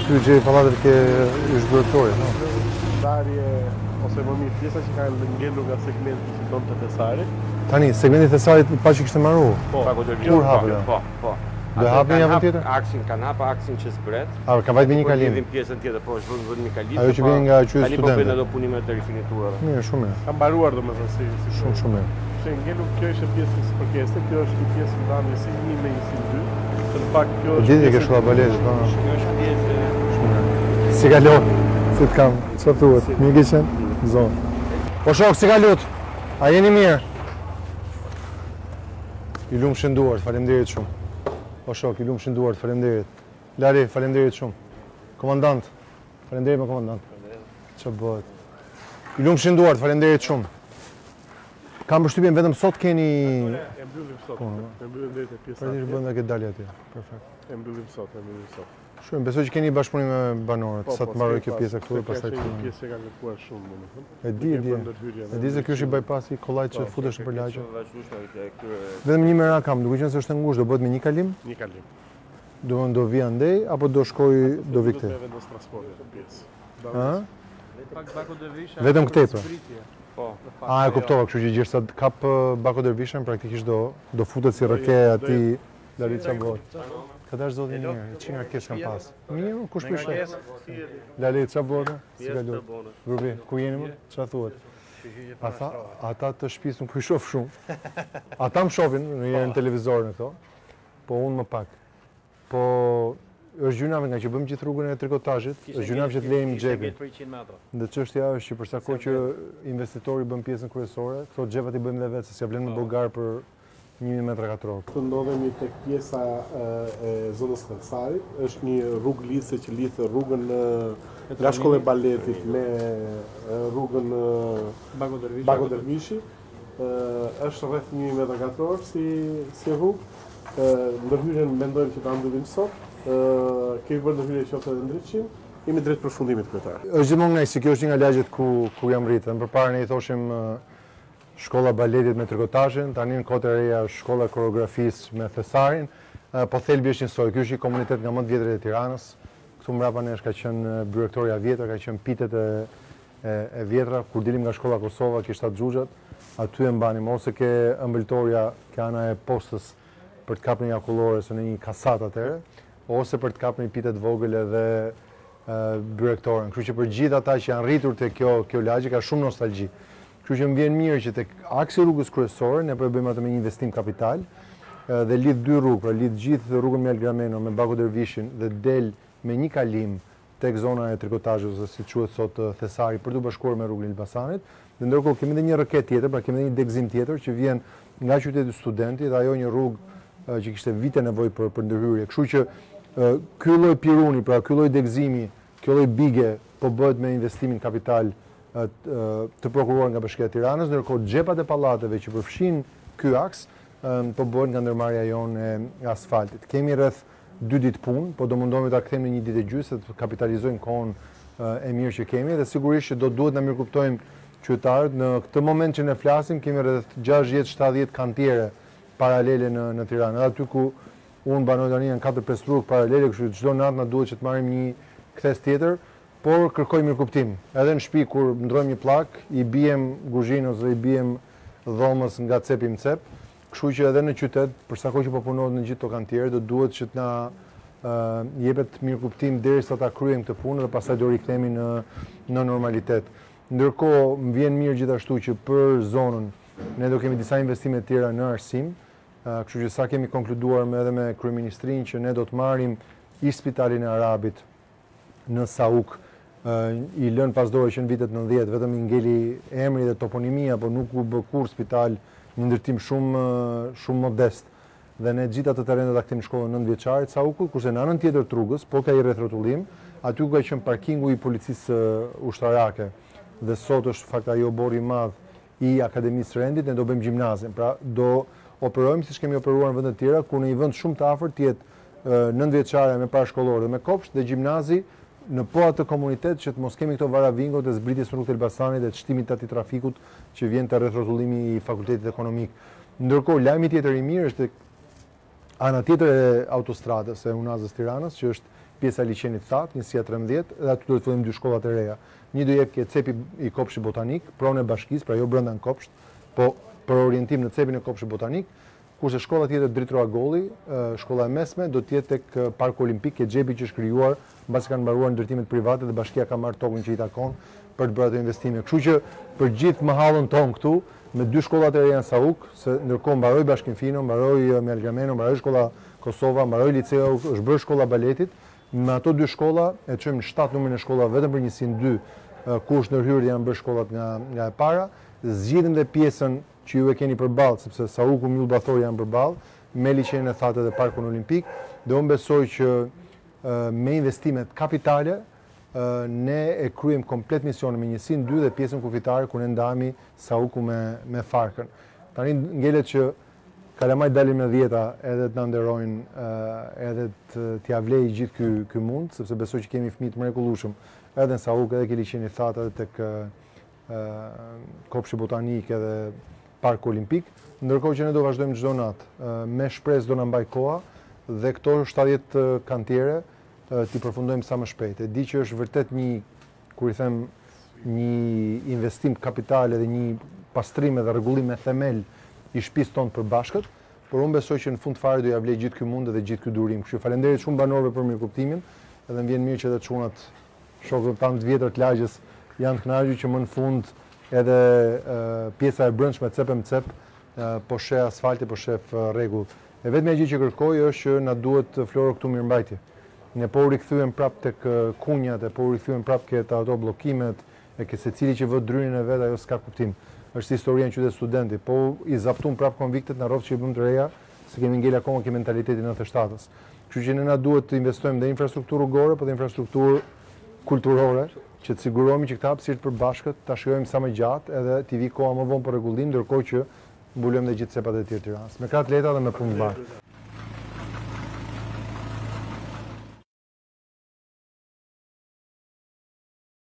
Këtu gjej pallatet ke zhbërtorit. Ndarje ose më mirë pjesa që kanë ngelur nga segmenti që donte Thesari. Tani, segmenti Thesarit pa që kishte marru. Kur hapën? Po. Do hapin javën tjetër? Kanë hapa aksin që zbret. A, ka vajt me një kalim. Lidhin pjesën tjetër, po është vënë një kalim. Ajo që vjen nga qyteti studentë. Po studentëve. bën ato punimet të rifinituara. Mirë, shumë mirë. Ka mbaruar domethënë si Shumë mirë. Që ngelur, kjo ishte pjesë e përkesë, kjo është një pjesë ndamje si 1 me 1 si 2. Në fakt kjo është. Gjithë ke shkolla baletit, po. Kjo është pjesë Shumë mirë. Si kalon? Si të kam? Çfarë thuhet? Mirë kishen? Zonë. Po shok, si kalut? A jeni mirë? I lumë shënduart, faleminderit shumë. Po shok, i lumë shënduart, faleminderit. Lari, faleminderit shumë. Komandant, faleminderit me komandant. Ç'o bëhet? I lumë shënduart, faleminderit shumë. Kam përshtypjen vetëm sot keni... E mbyllim sot, e mbyllim deri te pjesa. Pra bën dhe këtë dalje atje. Perfekt. E mbyllim sot. Shumë, besoj që keni bashkëpunim me banorët, sa të mbaroj kjo pjesa këtu e pastaj këtu. Pjesë që ka kërkuar shumë domethënë. E di se ky është i bypassi kollajt që futesh nëpër lagje. Vetëm një merak kam, duke qenë se është e ngushtë, do bëhet me një kalim? Një kalim. Do vi andej apo do shkoj do vi këtej? Do vendos transporti të pjesë. Ëh? Vetëm këtej. Po. A, e kuptova, kështu që gjithsa kap Bako Dervishën praktikisht do futet si rake aty deri çfarë bëhet. Kada është zotin mirë, që nga kesë kam pas. Mirë, kush pishe? Lali, çfarë bëhet? Si kalon? Grupi, ku jeni më? Çfarë thuhet? Ata të shtëpisë nuk i shoh shumë. Ata më shohin në televizor në këto, po unë më pak. Po është gjynave nga që bëjmë gjithë rrugën e trikotazhit, është gjynave që të lejmë xhepin. Dhe çështja është që përsa kohë që investitori bën pjesën kryesore, këto xhepat i bëjmë dhe vetë, se s'ja blenë në Bullgar për 1000 metra katror. Këtu ndodhemi tek pjesa e zonës Thesarit, është një rrugë lidhse që lidh rrugën nga shkolla e baletit me rrugën Bako Dervishi. Është rreth 1000 metra katror si rrugë. Ndërhyrjen mendojmë që ta mbyllim sot. Kemi bërë ndërhyrje qoftë edhe ndriçim. Jemi drejt përfundimit kryetar. Është gjithmonë kënaqësi, kjo është një nga lagjet ku jam rritur. Përpara ne i thoshim shkolla baletit me trikotazhin, tani në kohët e reja shkolla koreografisë me Thesarin, po thelbi është njësoj. Ky është një komunitet nga më të vjetrit e Tiranës. Këtu mbrapa nesh ka qenë byrektoria vjetër, ka qenë pitet e vjetra, kur dilim nga shkolla Kosova, kishte atë xhuxhat, aty e mbanim ose ke ëmbëltoria ke ana e postës për të kapur një akullore ose në një kasat atëre, ose për të kapur një pitet vogël edhe byrektorën. Kështu që për gjithë ata që janë rritur te kjo lagje ka shumë nostalgji. Kështu që më vjen mirë që tek aksi rrugës kryesore ne po e bëjmë atë me një investim kapital dhe lidh dy rrugë, pra lidh gjithë rrugën Mjal Grameno me Bako Dervishin dhe del me një kalim tek zona e trikotazhit ose si quhet sot Thesari për të bashkuar me rrugën Elbasanit. Dhe ndërkohë kemi edhe një rreket tjetër, pra kemi edhe një degëzim tjetër që vjen nga qyteti i Studentit dhe ajo një rrugë që kishte vite nevojë për ndërhyrje. Kështu që ky lloj piruni, pra ky lloj degëzimi, kjo lloj bige po bëhet me investimin kapital të prokuruar nga Bashkia e Tiranës, ndërkohë xhepat e pallateve që përfshin ky aks po bëhen nga ndërmarrja jonë e asfaltit. Kemi rreth 2 ditë punë, po do mundohemi ta kthejmë në 1 ditë e gjysmë se të kapitalizojmë kohën e mirë që kemi dhe sigurisht që do duhet na mirëkuptojmë qytetarët. Në këtë moment që ne flasim kemi rreth 60-70 kantiere paralele në Tiranë. Edhe aty ku unë banoj tani janë 4-5 rrugë paralele, kështu që çdo natë na duhet që të marrim një kthes tjetër, por kërkoj mirëkuptim. Edhe në shtëpi kur ndrojmë një pllak, i bijem guzhinës ose i bijem dhomës nga cepi në cep. Kështu që edhe në qytet, për sa kohë që po punohet në gjithë to kantiere, do duhet që të na jepet mirëkuptim derisa ta kryejmë këtë punë dhe pastaj do rikthehemi në normalitet. Ndërkohë, më vjen mirë gjithashtu që për zonën ne do kemi disa investime të tjera në arsim, kështu që sa kemi konkluduar edhe me kryeministrinë që ne do të marrim ish spitalin e Arabit në Sauk, i lën pas dore që në vitet 90, vetëm i ngeli emri dhe toponimia, por nuk u bë kur spital, një ndërtim shumë modest. Dhe ne gjithë atë terren do ta kthejmë shkollën 9 vjeçare të Saukut, kurse në anën tjetër të rrugës, po ka i rrethrotullim, aty ku ka qenë parkingu i policisë ushtarake. Dhe sot është fakt ajo borri i madh i Akademisë Rendit, ne do bëjmë gjimnazin. Pra do operojmë siç kemi operuar në vende të tjera, ku në një vend shumë të afërt jetë 9 vjeçare me parashkollore dhe me kopsht dhe gjimnazi në po atë komunitet që të mos kemi këto varavingot e zbritjes në rrugën e Elbasanit dhe të shtimit të atij trafikut që vjen te rrethrottullimi i Fakultetit Ekonomik. Ndërkohë, lajmi tjetër i mirë është ana tjetër e autostradës e Unazës Tiranës, që është pjesa e liçenit That, njësia 13, dhe aty do të fillim 2 shkolla të reja. Një do jep ke cepi i kopshtit botanik, pronë e bashkisë, pra jo brenda në kopsht, po për orientim në cepin e kopshtit botanik, kurse shkolla tjetër Dritroa Golli, shkolla e mesme, do të jetë tek Parku Olimpik, ke xhepi që është krijuar mbasi kanë mbaruar ndërtimet private dhe bashkia ka marrë tokën që i takon për të bërë ato investime. Kështu që për gjithë mahallën tonë këtu, me 2 shkollat e reja në Sauk, se ndërkohë mbaroi Bashkinfino, mbaroi Mjalgameno, mbaroi shkolla Kosova, mbaroi liceu, është bërë shkolla baletit. Me ato 2 shkolla e çojmë në 7 numrin e shkollave vetëm për njësinë 2, ku është ndërhyrë janë bërë shkollat nga e para. Zgjidhim dhe pjesën që ju e keni përballë, sepse Sauku Myll Bathori janë përballë, me liçenin e Thatë dhe Parkun Olimpik, dhe unë besoj që me investimet kapitale ne e kryem komplet misionin me njësinë 2 dhe pjesën kufitare ku ne ndahemi Sauku me Farkën. Tani ngelet që kalamaj dalim me 10 edhe të na nderojnë edhe t'ia vlej gjithë ky mund, sepse besoj që kemi fëmijë të mrekullueshëm edhe në Sauk, edhe ke liçeni Thatë, edhe tek kopshti botanik edhe Parku Olimpik, ndërkohë që ne do vazhdojmë çdo natë. Me shpresë do na mbaj koha dhe këto 70 kantiere t'i përfundojmë sa më shpejt. E di që është vërtet kur i them, një investim kapital edhe një pastrim dhe rregullim me themel i shtëpisë tonë për bashkët, por unë besoj që në fund fare do ja vlej gjithë ky mund dhe gjithë ky durim. Kështu faleminderit shumë banorëve për mirëkuptimin, edhe më vjen mirë që edhe çunat shokët tanë të vjetër të lagjes janë të kënaqur që më në fund edhe pjesa e brendshme cep me cep po sheh asfalti, po sheh rregull. E vetmja gjë që kërkoj është që na duhet Floro këtu mirëmbajtje. Ne po u rikthyem prap tek kunjat, po u rikthyem prap ke ato bllokimet, e ke secili që vë drynin e vet, ajo s'ka kuptim. Është historia në qytet studenti, po i zaptum prap konviktet në rrofë që i bëm të reja, se kemi ngel akoma ke mentalitetin 97-s. Kështu që ne na duhet të investojmë dhe infrastrukturë rrugore, po dhe infrastrukturë kulturore, që të sigurohemi që këta hapësirë të përbashkët ta shijojmë sa më gjatë edhe t'i vi koha më vonë për rregullim, ndërkohë që mbulojmë dhe gjithë cepat e tjerë të Tiranës. Me krah të lehta dhe me punë të mbarë.